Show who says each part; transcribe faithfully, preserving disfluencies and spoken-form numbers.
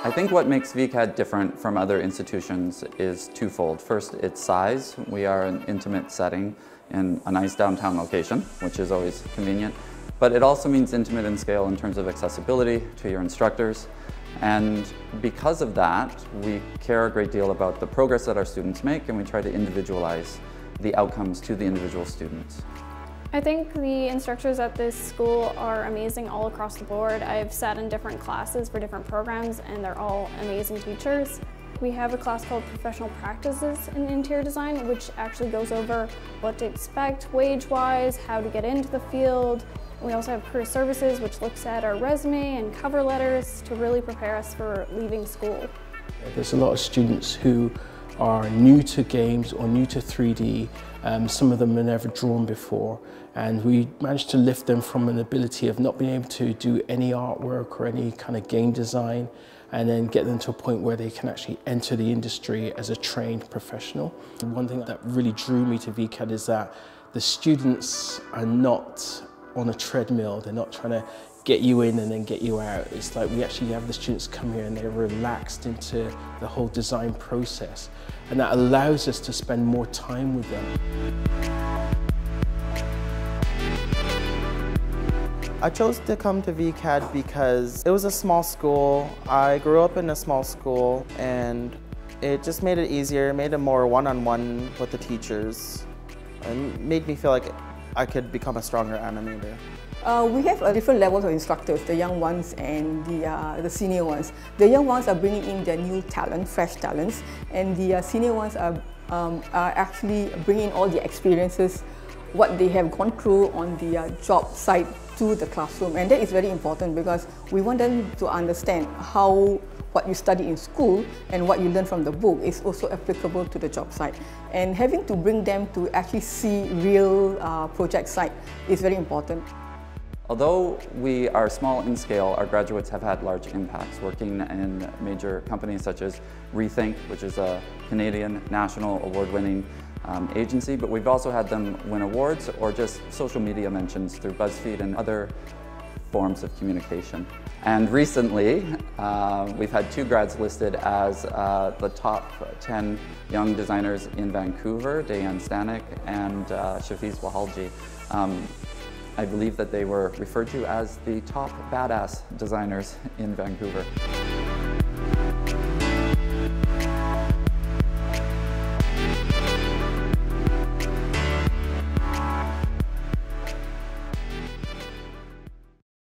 Speaker 1: I think what makes V CAD different from other institutions is twofold. First, its size. We are an intimate setting in a nice downtown location, which is always convenient. But it also means intimate in scale in terms of accessibility to your instructors. And because of that, we care a great deal about the progress that our students make, and we try to individualize the outcomes to the individual students.
Speaker 2: I think the instructors at this school are amazing all across the board. I've sat in different classes for different programs and they're all amazing teachers. We have a class called Professional Practices in Interior Design, which actually goes over what to expect wage-wise, how to get into the field. We also have Career Services, which looks at our resume and cover letters to really prepare us for leaving school.
Speaker 3: There's a lot of students who are new to games or new to three D. Um, some of them have never drawn before, and we managed to lift them from an ability of not being able to do any artwork or any kind of game design, and then get them to a point where they can actually enter the industry as a trained professional. One thing that really drew me to V CAD is that the students are not on a treadmill. They're not trying to get you in and then get you out. It's like we actually have the students come here and they're relaxed into the whole design process, and that allows us to spend more time with them.
Speaker 4: I chose to come to V CAD because it was a small school. I grew up in a small school and it just made it easier, made it more one-on-one with the teachers, and made me feel like I could become a stronger animator.
Speaker 5: Uh, we have uh, different levels of instructors, the young ones and the, uh, the senior ones. The young ones are bringing in their new talent, fresh talents, and the uh, senior ones are, um, are actually bringing all the experiences, what they have gone through on the uh, job site to the classroom. And that is very important because we want them to understand how what you study in school and what you learn from the book is also applicable to the job site. And having to bring them to actually see real uh, project site is very important.
Speaker 1: Although we are small in scale, our graduates have had large impacts working in major companies such as Rethink, which is a Canadian national award-winning um, agency, but we've also had them win awards or just social media mentions through BuzzFeed and other forms of communication. And recently, uh, we've had two grads listed as uh, the top ten young designers in Vancouver, Dayan Stanek and uh, Shafiz Wahalji. Um, I believe that they were referred to as the top badass designers in Vancouver.